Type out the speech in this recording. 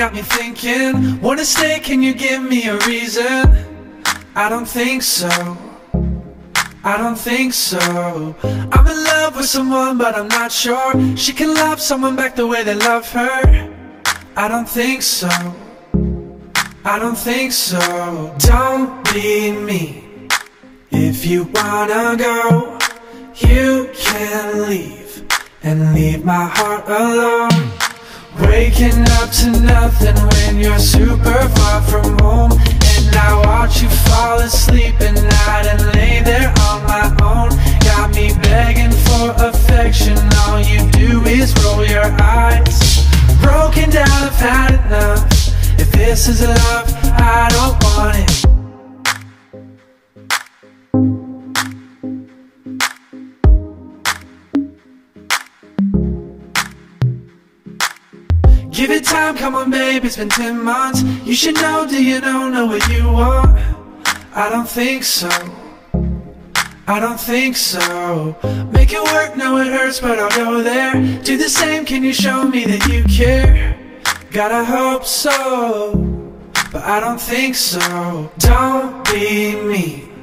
got me thinking. Wanna stay, can you give me a reason? I don't think so, I don't think so. I'm in love with someone but I'm not sure she can love someone back the way they love her. I don't think so, I don't think so. Don't be me. If you wanna go, you can leave and leave my heart alone. Waking up to nothing when you're super far from home, and I watch you fall asleep at night and lay there on my own. Got me begging for affection, all you do is roll your eyes. Broken down, I've had enough. If this is love, I don't want it. Give it time, come on babe, it's been 10 months. You should know, do you know what you want? I don't think so, I don't think so. Make it work, no it hurts, but I'll go there. Do the same, can you show me that you care? Gotta hope so, but I don't think so. Don't be me.